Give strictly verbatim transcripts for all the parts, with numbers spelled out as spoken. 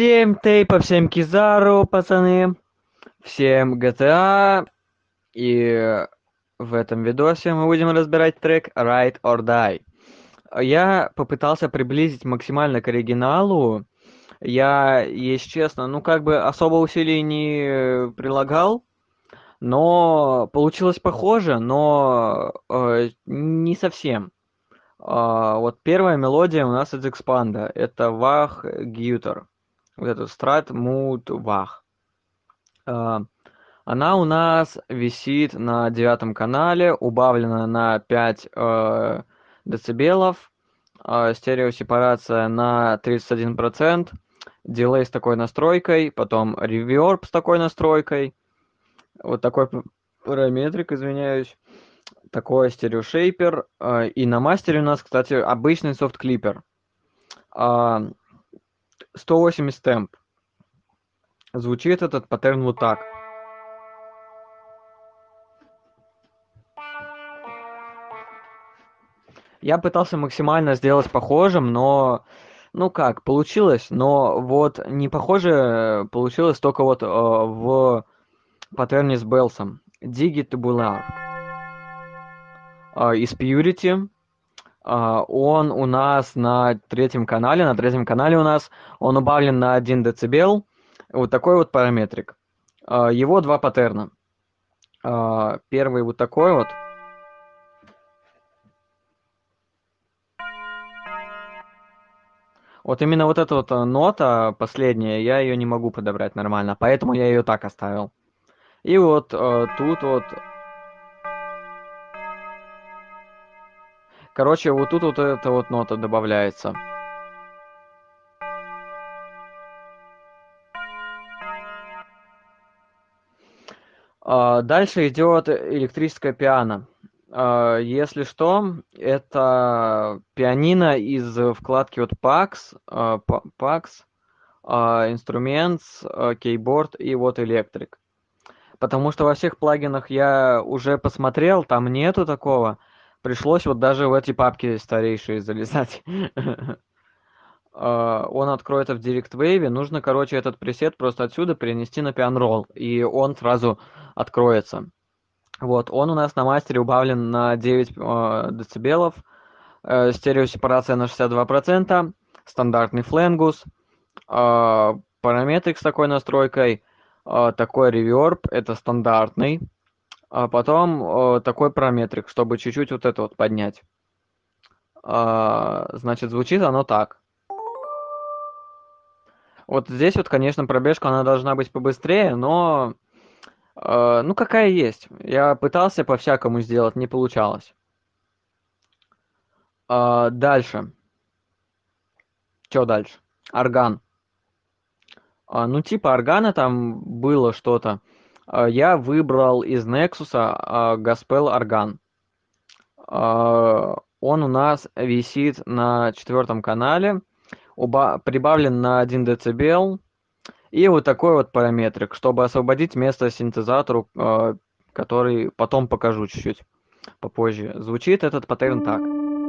Всем тейпа, всем кизару, пацаны, всем джи ти эй, и в этом видосе мы будем разбирать трек Ride or Die. Я попытался приблизить максимально к оригиналу, я, если честно, ну как бы особо усилий не прилагал, но получилось похоже, но э, не совсем. А, вот первая мелодия у нас из Экспанда, это Вах Гьютер, вот этот Страт Мут Вах. А, Она у нас висит на девятом канале, убавлена на пять э, децибелов, э, стереосепарация на тридцать один процент, дилей с такой настройкой, потом реверб с такой настройкой, вот такой п- параметрик, извиняюсь, такой стереошейпер, э, и на мастере у нас, кстати, обычный софт-клипер, а, сто восемьдесят темп. Звучит этот паттерн вот так. Я пытался максимально сделать похожим, но, ну как, получилось, но вот не похоже получилось только вот э, в паттерне с Белсом. Digit Tubular э, из Purity. Э, он у нас на третьем канале, на третьем канале у нас он убавлен на один децибел. Вот такой вот параметрик. Э, его два паттерна. Э, первый вот такой вот. Вот именно вот эта вот э, нота последняя, я ее не могу подобрать нормально, поэтому я ее так оставил. И вот э, тут вот, короче, вот тут вот эта вот нота добавляется. А, дальше идет электрическое пиано. А, если что, это пианино из вкладки вот Pax, а, Па- Pax, а, Instruments, а, Keyboard и вот Electric. Потому что во всех плагинах я уже посмотрел, там нету такого. Пришлось вот даже в эти папки старейшие залезать. А, Он откроет в DirectWave. Нужно, короче, этот пресет просто отсюда перенести на Pianroll, и он сразу откроется. Вот, он у нас на мастере убавлен на девять э, децибелов, э, стереосепарация на шестьдесят два процента, стандартный фленгус, э, параметрик с такой настройкой, э, такой реверб, это стандартный, а потом э, такой параметрик, чтобы чуть-чуть вот это вот поднять. А, значит, звучит оно так. Вот здесь вот, конечно, пробежка, она должна быть побыстрее, но, э, ну, какая есть. Я пытался по-всякому сделать, не получалось. А, дальше. Что дальше? Орган. А, ну, типа органа там было что-то. А, я выбрал из Nexus а, Gospel орган. А, он у нас висит на четвертом канале, уба- прибавлен на один децибел. И вот такой вот параметрик, чтобы освободить место синтезатору, э, который потом покажу чуть-чуть попозже. Звучит этот паттерн так.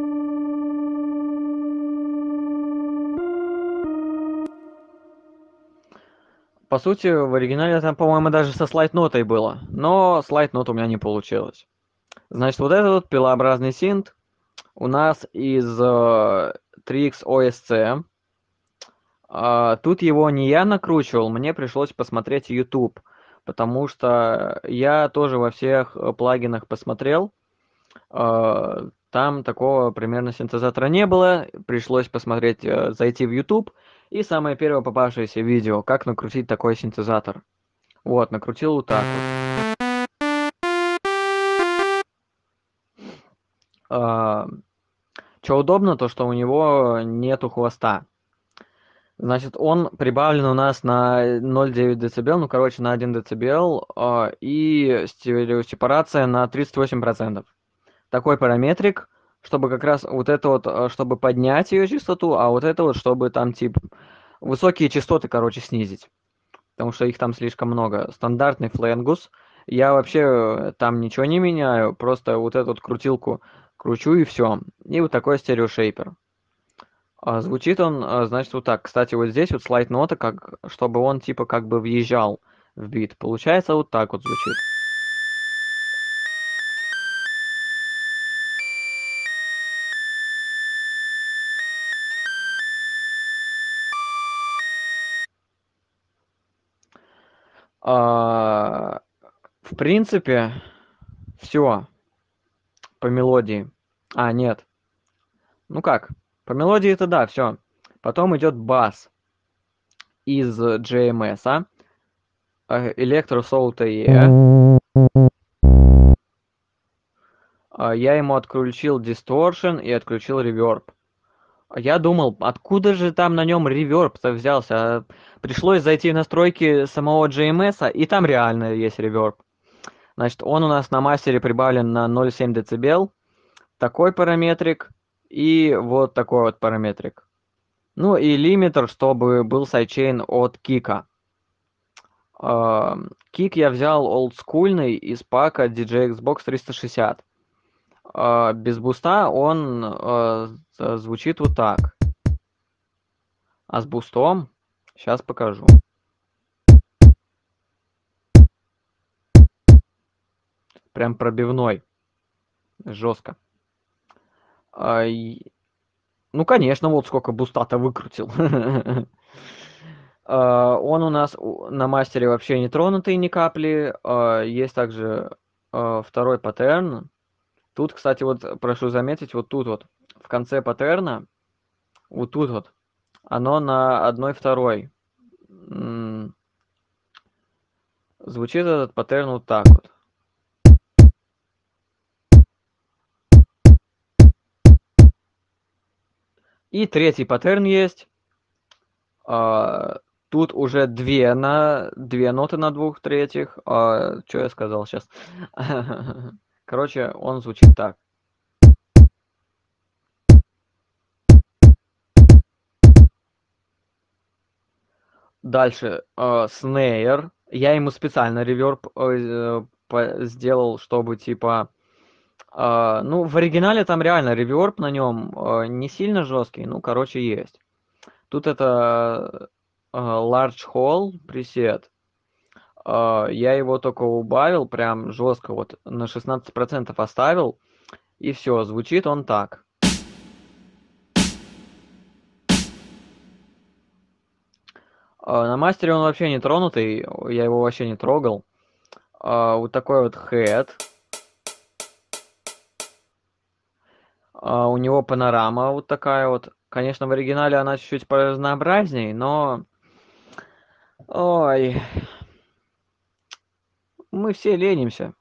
По сути, в оригинале там, по-моему, даже со слайд-нотой было, но слайд-нот у меня не получилось. Значит, вот этот вот пилообразный синт у нас из э, три икс о эс си. А, тут его не я накручивал, мне пришлось посмотреть YouTube, потому что я тоже во всех э, плагинах посмотрел. А, Там такого примерно синтезатора не было. Пришлось посмотреть, э, зайти в YouTube. И самое первое попавшееся видео, как накрутить такой синтезатор. Вот, накрутил вот так вот. А, Что удобно, то что у него нету хвоста. Значит, он прибавлен у нас на ноль целых девять децибел, ну, короче, на один децибел, а, и стереосепарация на тридцать восемь процентов. Такой параметрик, чтобы как раз вот это вот, э, чтобы поднять ее частоту, а вот это вот, чтобы там типа высокие частоты, короче, снизить, потому что их там слишком много. Стандартный фленгус. Я вообще э, там ничего не меняю, просто вот эту вот крутилку кручу и все. И вот такой стереошейпер. А, звучит он, а, значит, вот так. Кстати, вот здесь вот слайд-нота, как, чтобы он типа как бы въезжал в бит. Получается вот так вот звучит. А, в принципе, все по мелодии. А, нет. Ну как? По мелодии это да, все. Потом идет бас из джей эм эс, а, Electro Soul ти и. А, Я ему отключил Distortion и отключил Reverb. А Я думал, откуда же там на нем реверб-то взялся? А Пришлось зайти в настройки самого джей эм эс, и там реально есть реверб. Значит, он у нас на мастере прибавлен на ноль целых семь дБ, такой параметрик и вот такой вот параметрик. Ну и лимитер, чтобы был сайдчейн от кика. А, Кик я взял олдскульный из пака ди джей Xbox триста шестьдесят. А, Без буста он а, з- звучит вот так. А с бустом сейчас покажу. Прям пробивной. Жестко. А, и- Ну, конечно, вот сколько буста-то выкрутил. А, Он у нас у- на мастере вообще не тронутый ни капли. А, Есть также а, второй паттерн. Тут, кстати, вот прошу заметить, вот тут вот в конце паттерна, вот тут вот, оно на одной второй. М, Звучит этот паттерн вот так вот. И третий паттерн есть. А, Тут уже две на две ноты на двух третьих. А, что я сказал сейчас? Короче, он звучит так. Дальше а, снейр. Я ему специально реверб э, по- сделал, чтобы типа... а, ну, в оригинале там реально реверб на нем а, не сильно жесткий, ну, короче, есть. Тут это а, large hall пресет. А, Я его только убавил, прям жестко, вот на шестнадцать процентов оставил, и все, звучит он так. А, На мастере он вообще не тронутый, я его вообще не трогал. А, Вот такой вот head. А, У него панорама вот такая вот. Конечно, в оригинале она чуть-чуть поразнообразней, но... Ой, мы все ленимся.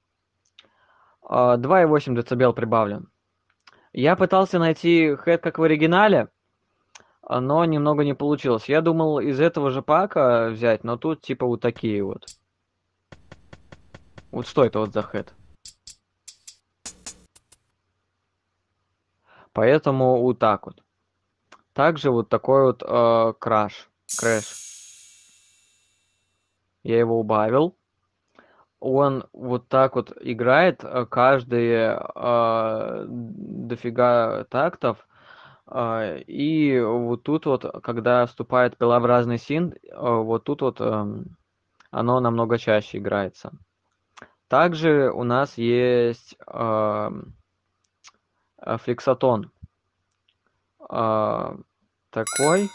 А, два и восемь дБ прибавлен. Я пытался найти head как в оригинале, а, но немного не получилось. Я думал из этого же пака взять, но тут типа вот такие вот. Вот что это вот за head? Поэтому вот так вот. Также вот такой вот э, краш, крэш. Я его убавил. Он вот так вот играет э, каждые э, дофига тактов. Э, и вот тут вот, когда вступает пилообразный синт, э, вот тут вот эм, оно намного чаще играется. Также у нас есть эм, э, флексотон. Э, Такой.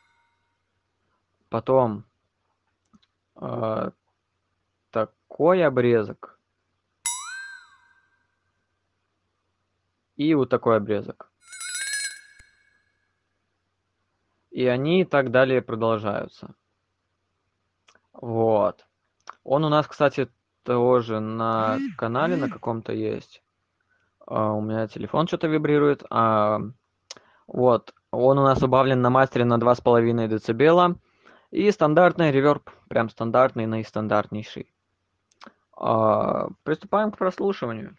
Потом э, такой обрезок. И вот такой обрезок. И они так далее продолжаются. Вот. Он у нас, кстати, тоже на канале на каком-то есть. А, у меня телефон что-то вибрирует. А, вот. Он у нас убавлен на мастере на два с половиной дБ. И стандартный реверб. Прям стандартный, наистандартнейший. А, приступаем к прослушиванию.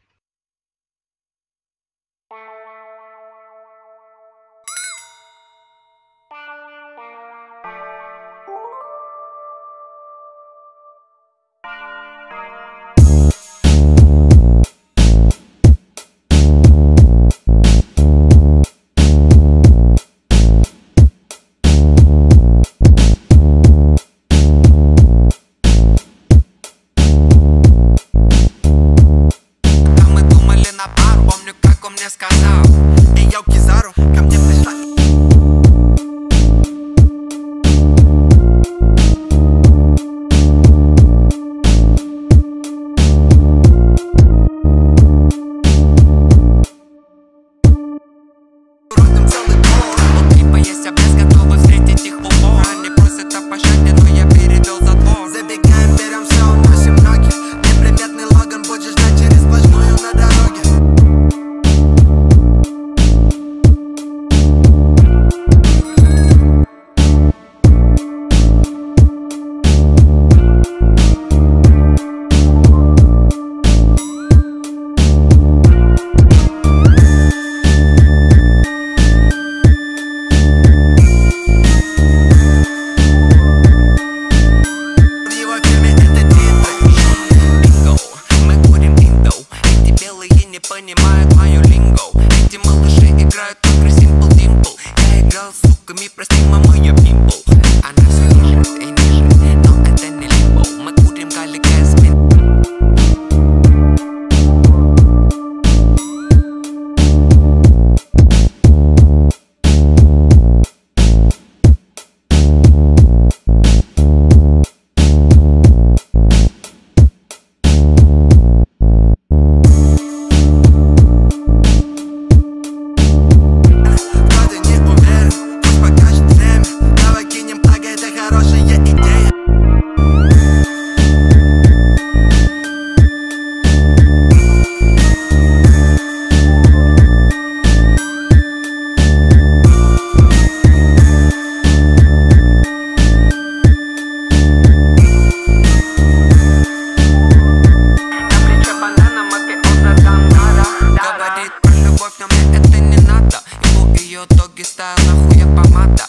свое доги стайл, нахуя помада.